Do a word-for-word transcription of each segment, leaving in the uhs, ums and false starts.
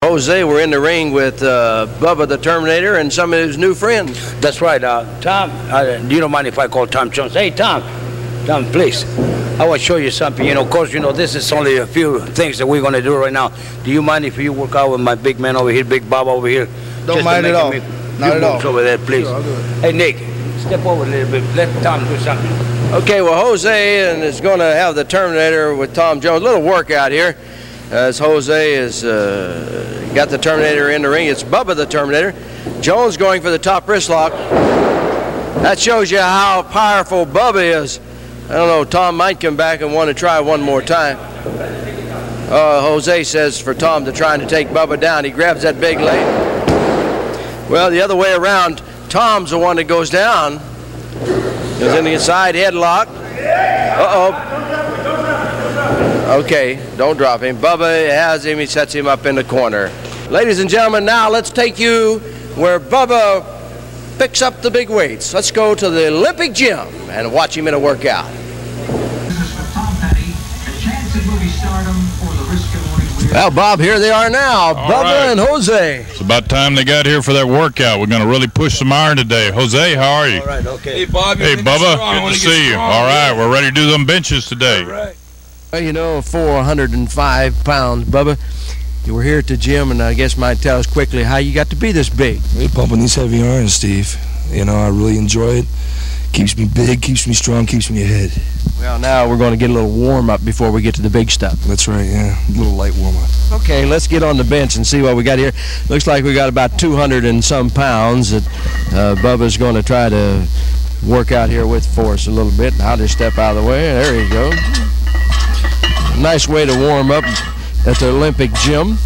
Jose, we're in the ring with uh, Bubba the Terminator and some of his new friends. That's right. Uh, Tom, uh, do you don't mind if I call Tom Jones? Hey, Tom. Tom, please. I want to show you something. You know, of course, you know, this is only a few things that we're going to do right now. Do you mind if you work out with my big man over here, Big Bob over here? Don't mind at all. Not at all. Over there, please. Sure, I'll do it. Hey, Nick, step over a little bit. Let Tom do something. Okay, well, Jose and is going to have the Terminator with Tom Jones. A little workout here. As Jose has uh, got the Terminator in the ring. It's Bubba the Terminator. Jones going for the top wrist lock. That shows you how powerful Bubba is. I don't know, Tom might come back and want to try one more time. Uh, Jose says for Tom to try to take Bubba down. He grabs that big leg. Well, the other way around, Tom's the one that goes down. Goes in the inside headlock. Uh-oh. Okay, don't drop him. Bubba has him. He sets him up in the corner. Ladies and gentlemen, now let's take you where Bubba picks up the big weights. Let's go to the Olympic gym and watch him in a workout. Well, Bob, here they are now, All Bubba right. and Jose. It's about time they got here for that workout. We're going to really push some iron today. Jose, how are you? All right, okay. Hey, Bob. Hey, Bubba, good to see you. All right, we're ready to do them benches today. All right. Well, you know, four hundred five pounds, Bubba. You were here at the gym, and I guess might tell us quickly how you got to be this big. Hey, pumping these heavy irons, Steve. You know, I really enjoy it. Keeps me big, keeps me strong, keeps me ahead. Well, now we're going to get a little warm-up before we get to the big stuff. That's right, yeah. A little light warm-up. Okay, let's get on the bench and see what we got here. Looks like we got about two hundred and some pounds that uh, Bubba's going to try to work out here with for us a little bit. I'll just step out of the way. There you go. Nice way to warm up at the Olympic gym.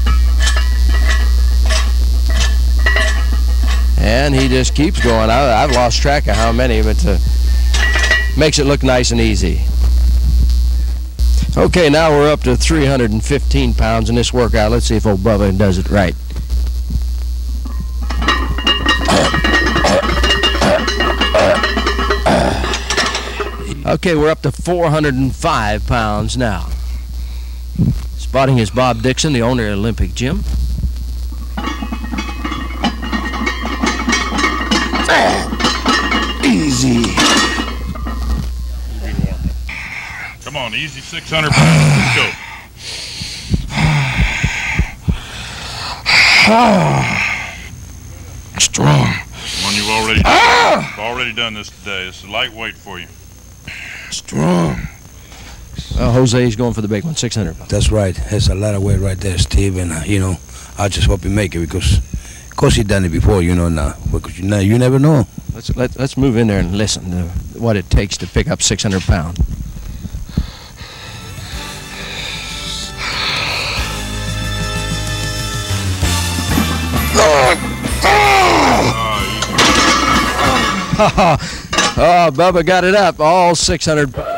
And he just keeps going. I, I've lost track of how many, but uh, makes it look nice and easy. Okay, now we're up to three hundred fifteen pounds in this workout. Let's see if old Bubba does it right. Okay, we're up to four hundred five pounds now. Spotting is Bob Dixon, the owner of Olympic Gym. Easy. Come on, easy six hundred pounds. Let's go. Strong. One you've already done. You've already done this today. This is lightweight for you. Strong. Well, Jose's going for the big one, six hundred pounds. That's right. That's a lot of weight right there, Steve. And, uh, you know, I just hope you make it because, of course, he done it before, you know, now. Because you, know, you never know. Let's, let, let's move in there and listen to what it takes to pick up six hundred pounds. Oh, Bubba got it up, all six hundred pounds.